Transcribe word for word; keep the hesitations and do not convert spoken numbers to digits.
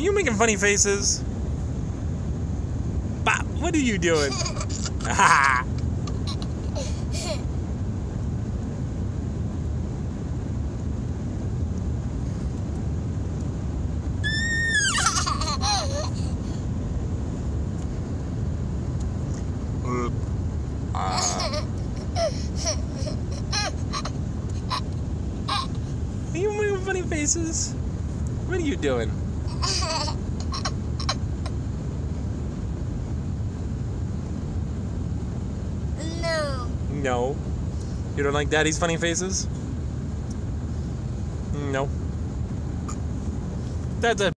Are you making funny faces? Bop, what are you doing? Ha! Are you making funny faces? What are you doing? No. No. You don't like Daddy's funny faces? No. That's a